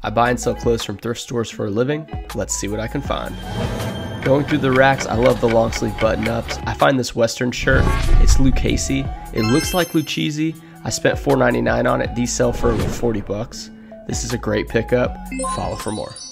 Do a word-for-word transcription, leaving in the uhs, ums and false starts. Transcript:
I buy and sell clothes from thrift stores for a living. Let's see what I can find. Going through the racks, I love the long sleeve button ups. I find this Western shirt, it's Lucchese. It looks like Lucchese. I spent four ninety-nine on it. These sell for over forty bucks. This is a great pickup. Follow for more.